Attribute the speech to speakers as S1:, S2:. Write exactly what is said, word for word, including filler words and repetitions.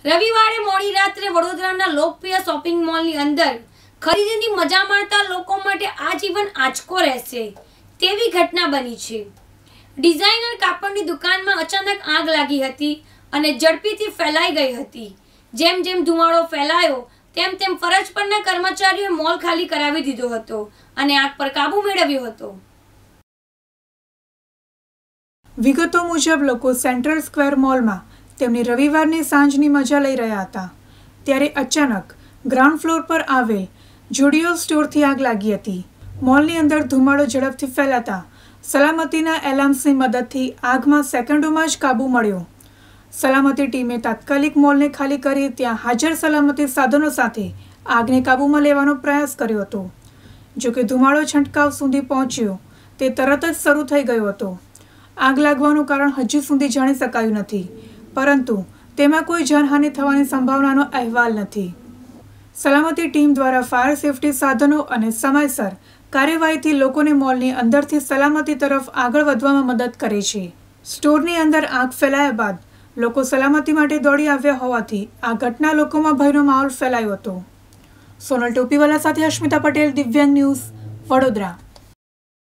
S1: રવિવારે મોડી રાત્રે વડોદરાના લોકપ્રિય શોપિંગ મોલની અંદર ખરીદીની મજા માણતા લોકો માટે આજીવન આંચકો રહેશે તેવી ઘટના બની છે। ડિઝાઇનર કાપડની દુકાનમાં અચાનક આગ લાગી હતી અને ઝડપીથી ફેલાઈ ગઈ હતી। જેમ જેમ ધુમાડો ફેલાયો તેમ તેમ ફરજ પરના કર્મચારીઓએ મોલ ખાલી કરાવી દીધો હતો અને આગ પર કાબુ મેળવ્યો હતો।
S2: વિગતો મુજબ લોકો સેન્ટ્રલ સ્ક્વેર મોલમાં તેમની રવિવારની સાંજની મજા લઈ રહ્યા હતા ત્યારે અચાનક ગ્રાઉન્ડ ફ્લોર પર આવેલ જુડિયો સ્ટોરથી આગ લાગી હતી। મોલની અંદર ધુમાડો ઝડપથી ફેલાતા સલામતીના એલાર્મ્સની મદદથી આગમાં સેકન્ડોમાં જ કાબૂ મળ્યો। સલામતી ટીમે તાત્કાલિક મોલને ખાલી કરી ત્યાં હાજર સલામતી સાધનો સાથે આગને કાબૂમાં લેવાનો પ્રયાસ કર્યો હતો। જોકે ધુમાડો છંટકાવ સુધી પહોંચ્યો તે તરત જ શરૂ થઈ ગયો હતો। આગ લાગવાનું કારણ હજી સુધી જાણી શકાયું નથી, પરંતુ તેમાં કોઈ જાનહાનિ થવાની સંભાવનાનો અહેવાલ નથી। સલામતી ટીમ દ્વારા ફાયર સેફટી સાધનો અને સમયસર કાર્યવાહીથી લોકોને મોલની અંદરથી સલામતી તરફ આગળ વધવામાં મદદ કરે છે। સ્ટોરની અંદર આગ ફેલાયા બાદ લોકો સલામતી માટે દોડી આવ્યા હોવાથી આ ઘટના લોકોમાં ભયનો માહોલ ફેલાયો હતો। સોનલ ટોપીવાલા સાથે અશ્મિતા પટેલ, દિવ્યાંગ ન્યૂઝ, વડોદરા।